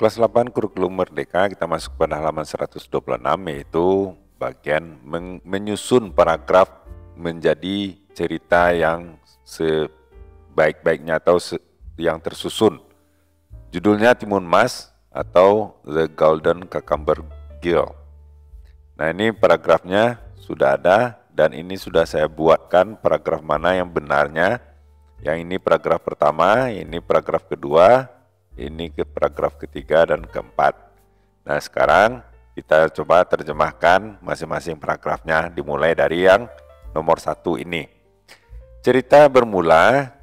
Kelas 8 Kurikulum Merdeka, kita masuk pada halaman 126, yaitu bagian menyusun paragraf menjadi cerita yang sebaik-baiknya atau yang tersusun. Judulnya Timun Mas atau The Golden Cucumber Girl. Nah, ini paragrafnya sudah ada dan ini sudah saya buatkan paragraf mana yang benarnya. Yang ini paragraf pertama, ini paragraf kedua, ini ke paragraf ketiga dan keempat. Nah, sekarang kita coba terjemahkan masing-masing paragrafnya, dimulai dari yang nomor 1 ini. Cerita bermula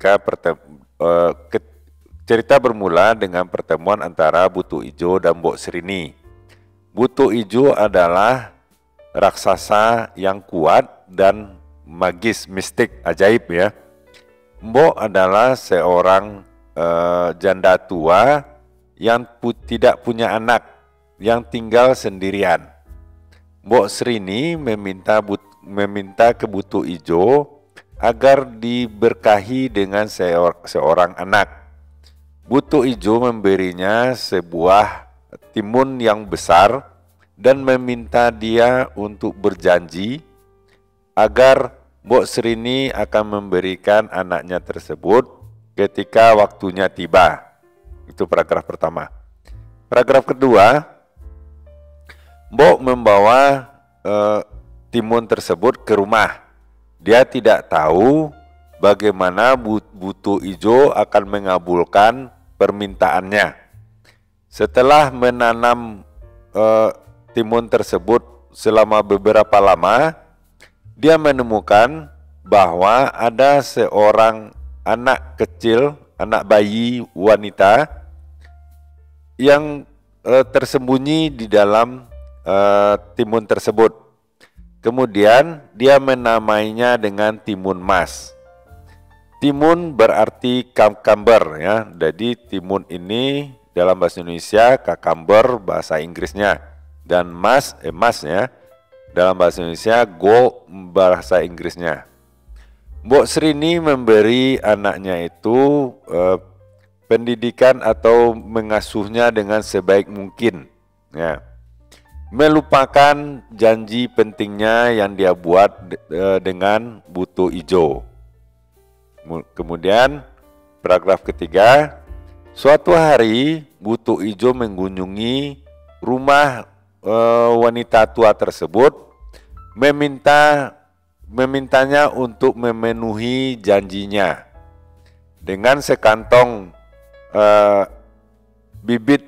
dengan pertemuan antara Buto Ijo dan Mbok Srini. Buto Ijo adalah raksasa yang kuat dan magis, mistik, ajaib ya. Mbok adalah seorang janda tua yang tidak punya anak, yang tinggal sendirian. Mbok Srini meminta ke Buto Ijo agar diberkahi dengan seorang anak. Buto Ijo memberinya sebuah timun yang besar dan meminta dia untuk berjanji agar Mbok Srini akan memberikan anaknya tersebut ketika waktunya tiba. Itu paragraf pertama. Paragraf kedua, Mbok membawa timun tersebut ke rumah. Dia tidak tahu bagaimana Buto Ijo akan mengabulkan permintaannya. Setelah menanam timun tersebut selama beberapa lama, dia menemukan bahwa ada seorang anak kecil, anak bayi wanita yang tersembunyi di dalam timun tersebut. Kemudian dia menamainya dengan timun mas. Timun berarti cucumber ya. Jadi timun ini dalam bahasa Indonesia, cucumber bahasa Inggrisnya, dan mas ya dalam bahasa Indonesia, gold bahasa Inggrisnya. Mbok Srini memberi anaknya itu pendidikan atau mengasuhnya dengan sebaik mungkin ya. Melupakan janji pentingnya yang dia buat dengan Buto Ijo. Kemudian paragraf ketiga, suatu hari Buto Ijo mengunjungi rumah wanita tua tersebut, memintanya untuk memenuhi janjinya dengan sekantong bibit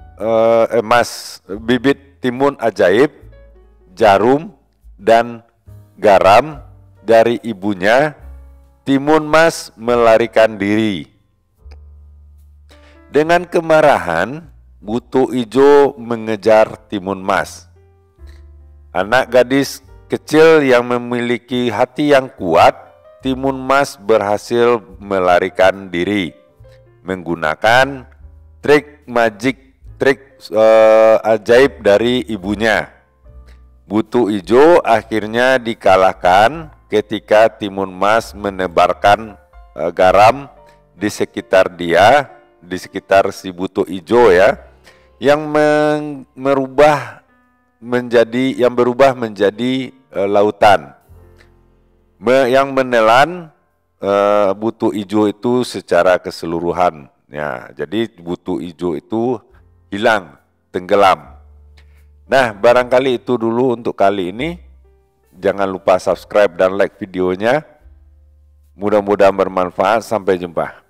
timun ajaib, jarum, dan garam dari ibunya. Timun mas melarikan diri. Dengan kemarahan, Buto Ijo mengejar timun mas. Anak gadis kecil yang memiliki hati yang kuat, timun mas berhasil melarikan diri menggunakan trik ajaib dari ibunya. Buto Ijo akhirnya dikalahkan ketika timun mas menebarkan garam di sekitar si Buto Ijo ya, yang berubah menjadi lautan, yang menelan Buto Ijo itu secara keseluruhan ya. Jadi Buto Ijo itu hilang, tenggelam. Nah, barangkali itu dulu untuk kali ini. Jangan lupa subscribe dan like videonya. Mudah-mudahan bermanfaat. Sampai jumpa.